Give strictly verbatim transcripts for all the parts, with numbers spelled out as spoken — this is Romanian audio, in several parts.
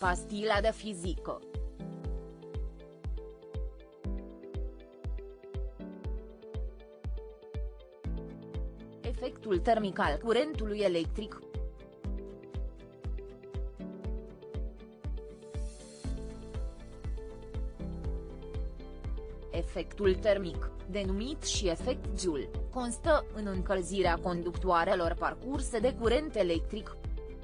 Pastila de fizică. Efectul termic al curentului electric. Efectul termic, denumit și efect Joule, constă în încălzirea conductoarelor parcurse de curent electric.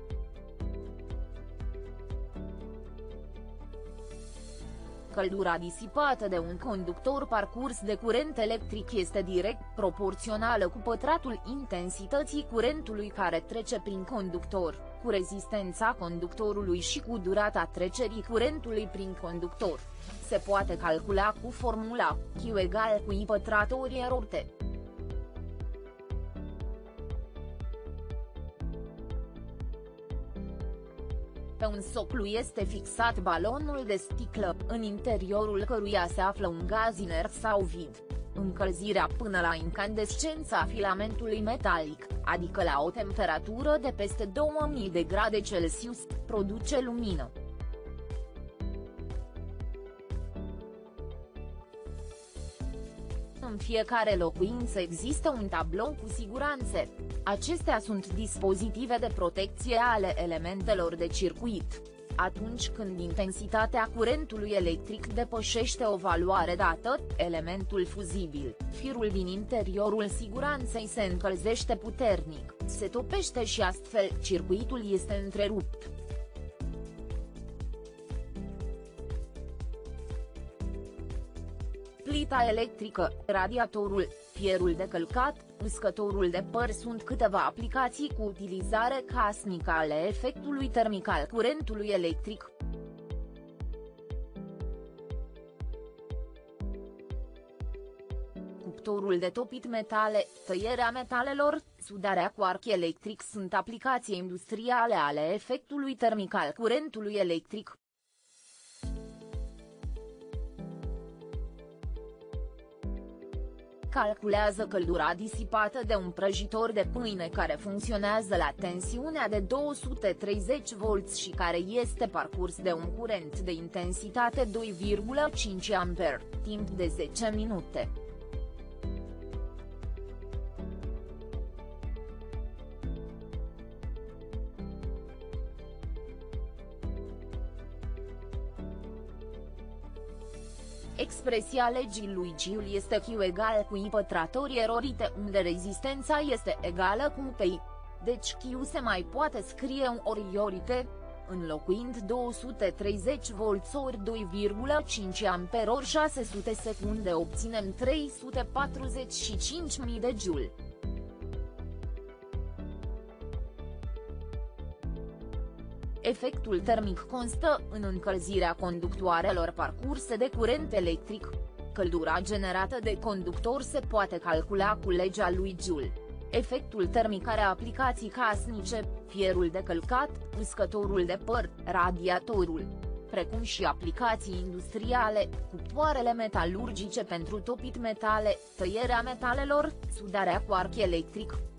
Căldura disipată de un conductor parcurs de curent electric este direct proporțională cu pătratul intensității curentului care trece prin conductor, cu rezistența conductorului și cu durata trecerii curentului prin conductor. Se poate calcula cu formula Q egal cu I pătrat ori R ori T. Pe un soclu este fixat balonul de sticlă, în interiorul căruia se află un gaz inert sau vid. Încălzirea până la incandescența filamentului metalic, adică la o temperatură de peste două mii de grade Celsius, produce lumină. În fiecare locuință există un tablou cu siguranțe. Acestea sunt dispozitive de protecție ale elementelor de circuit. Atunci când intensitatea curentului electric depășește o valoare dată, elementul fuzibil, firul din interiorul siguranței se încălzește puternic, se topește și astfel circuitul este întrerupt. Plita electrică, radiatorul, fierul de călcat, uscătorul de păr sunt câteva aplicații cu utilizare casnică ale efectului termic al curentului electric. Cuptorul de topit metale, tăierea metalelor, sudarea cu arc electric sunt aplicații industriale ale efectului termic al curentului electric. Calculează căldura disipată de un prăjitor de pâine care funcționează la tensiunea de două sute treizeci volți și care este parcurs de un curent de intensitate doi virgulă cinci ampere, timp de zece minute. Expresia legii lui Joule este Q egal cu I pătrat ori R ori T, unde rezistența este egală cu P I. Deci Q se mai poate scrie ori ori T, înlocuind două sute treizeci volți ori doi virgulă cinci ampere ori șase sute secunde obținem trei sute patruzeci și cinci mii de joule. Efectul termic constă în încălzirea conductoarelor parcurse de curent electric. Căldura generată de conductor se poate calcula cu legea lui Joule. Efectul termic are aplicații casnice, fierul de călcat, uscătorul de păr, radiatorul, precum și aplicații industriale, cuptoarele metalurgice pentru topit metale, tăierea metalelor, sudarea cu arc electric.